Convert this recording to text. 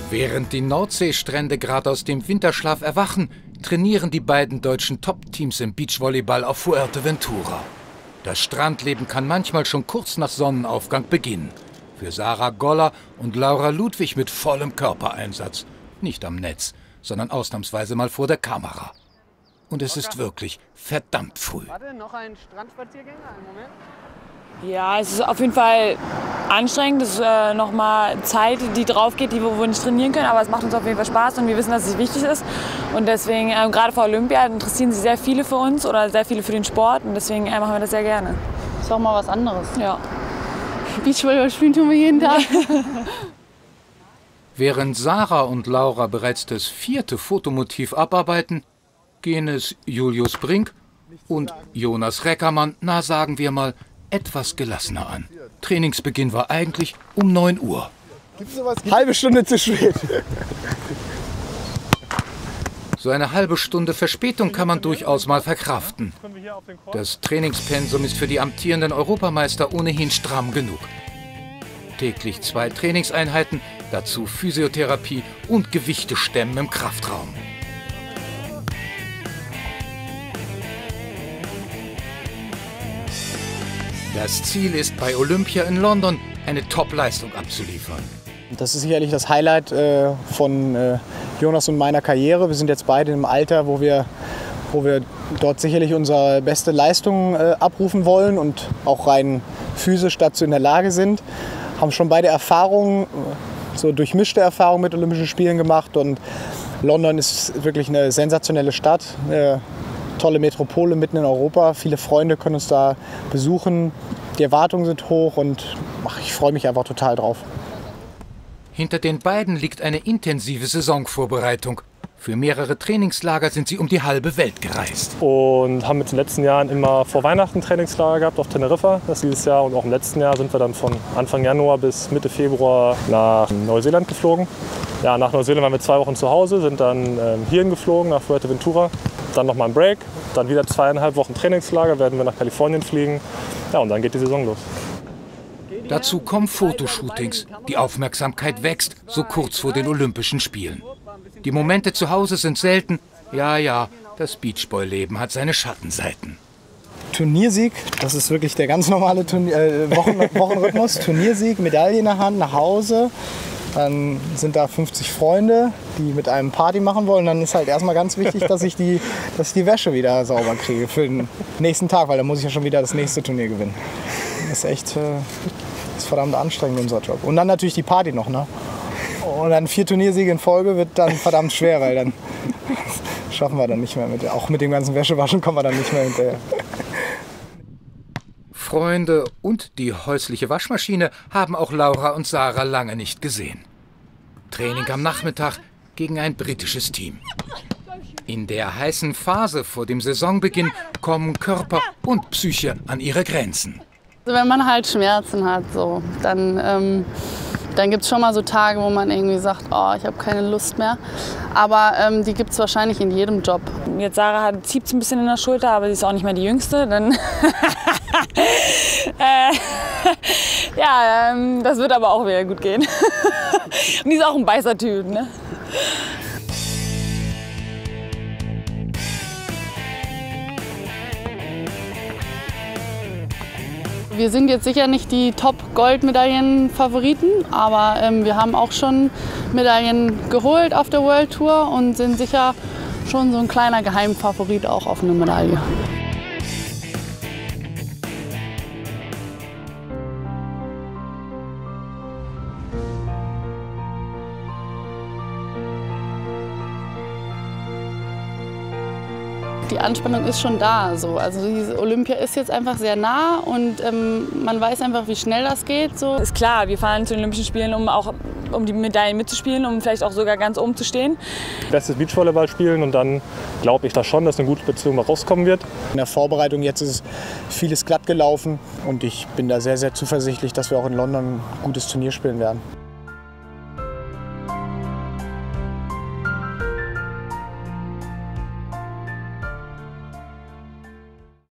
Während die Nordseestrände gerade aus dem Winterschlaf erwachen, trainieren die beiden deutschen Top-Teams im Beachvolleyball auf Fuerteventura. Das Strandleben kann manchmal schon kurz nach Sonnenaufgang beginnen. Für Sarah Goller und Laura Ludwig mit vollem Körpereinsatz. Nicht am Netz, sondern ausnahmsweise mal vor der Kamera. Und es ist wirklich verdammt früh. Warte, noch ein Strandspaziergänger, einen Moment. Ja, es ist auf jeden Fall anstrengend. Es ist nochmal Zeit, die drauf geht, die wir nicht trainieren können. Aber es macht uns auf jeden Fall Spaß und wir wissen, dass es wichtig ist. Und deswegen, gerade vor Olympia, interessieren sich sehr viele für uns oder sehr viele für den Sport. Und deswegen machen wir das sehr gerne. Ist auch mal was anderes. Ja. Beachvolleyball spielen tun wir jeden Tag. Während Sarah und Laura bereits das 4. Fotomotiv abarbeiten, gehen es Julius Brink und Jonas Reckermann, na sagen wir mal, etwas gelassener an. Trainingsbeginn war eigentlich um 9 Uhr. Halbe Stunde zu spät. So eine halbe Stunde Verspätung kann man durchaus mal verkraften. Das Trainingspensum ist für die amtierenden Europameister ohnehin stramm genug. Täglich 2 Trainingseinheiten, dazu Physiotherapie und Gewichte stemmen im Kraftraum. Das Ziel ist bei Olympia in London eine Top-Leistung abzuliefern. Das ist sicherlich das Highlight von Jonas und meiner Karriere. Wir sind jetzt beide im Alter, wo wir dort sicherlich unsere beste Leistung abrufen wollen und auch rein physisch dazu in der Lage sind. Haben schon beide Erfahrungen, so durchmischte Erfahrungen mit Olympischen Spielen gemacht. Und London ist wirklich eine sensationelle Stadt. Tolle Metropole mitten in Europa. Viele Freunde können uns da besuchen. Die Erwartungen sind hoch und ich freue mich einfach total drauf. Hinter den beiden liegt eine intensive Saisonvorbereitung. Für mehrere Trainingslager sind sie um die halbe Welt gereist. Und haben in den letzten Jahren immer vor Weihnachten Trainingslager gehabt auf Teneriffa. Das dieses Jahr und auch im letzten Jahr sind wir dann von Anfang Januar bis Mitte Februar nach Neuseeland geflogen. Ja, nach Neuseeland waren wir 2 Wochen zu Hause, sind dann hierhin geflogen nach Fuerteventura. Dann nochmal ein Break, dann wieder 2,5 Wochen Trainingslager, werden wir nach Kalifornien fliegen. Ja, und dann geht die Saison los. Dazu kommen Fotoshootings. Die Aufmerksamkeit wächst, so kurz vor den Olympischen Spielen. Die Momente zu Hause sind selten. Ja, das Beachboy-Leben hat seine Schattenseiten. Turniersieg, das ist wirklich der ganz normale Wochenrhythmus. Turniersieg, Medaille in der Hand, nach Hause. Dann sind da 50 Freunde, die mit einem Party machen wollen. Dann ist halt erstmal ganz wichtig, dass ich die Wäsche wieder sauber kriege für den nächsten Tag, weil dann muss ich ja schon wieder das nächste Turnier gewinnen. Das ist echt das ist verdammt anstrengend, unser Job. Und dann natürlich die Party noch, ne? Und dann 4 Turniersiege in Folge wird dann verdammt schwer, weil dann schaffen wir dann nicht mehr mit. Auch mit dem ganzen Wäschewaschen kommen wir dann nicht mehr hinterher. Freunde und die häusliche Waschmaschine haben auch Laura und Sarah lange nicht gesehen. Training am Nachmittag gegen ein britisches Team. In der heißen Phase vor dem Saisonbeginn kommen Körper und Psyche an ihre Grenzen. Also wenn man halt Schmerzen hat, so, dann gibt es schon mal so Tage, wo man irgendwie sagt, oh, ich habe keine Lust mehr. Aber die gibt es wahrscheinlich in jedem Job. Jetzt Sarah zieht es ein bisschen in der Schulter, aber sie ist auch nicht mehr die Jüngste. Dann das wird aber auch wieder gut gehen. Und die ist auch ein Beißer-Typ, ne? Wir sind jetzt sicher nicht die Top-Goldmedaillen-Favoriten, aber wir haben auch schon Medaillen geholt auf der World Tour und sind sicher schon so ein kleiner Geheimfavorit auch auf eine Medaille. Die Anspannung ist schon da. So. Also diese Olympia ist jetzt einfach sehr nah und man weiß einfach, wie schnell das geht. So. Ist klar, wir fahren zu den Olympischen Spielen, um die Medaillen mitzuspielen, um vielleicht auch sogar ganz oben zu stehen. Bestes Beachvolleyball spielen und dann glaube ich da schon, dass eine gute Beziehung rauskommen wird. In der Vorbereitung jetzt ist vieles glatt gelaufen und ich bin da sehr, sehr zuversichtlich, dass wir auch in London ein gutes Turnier spielen werden.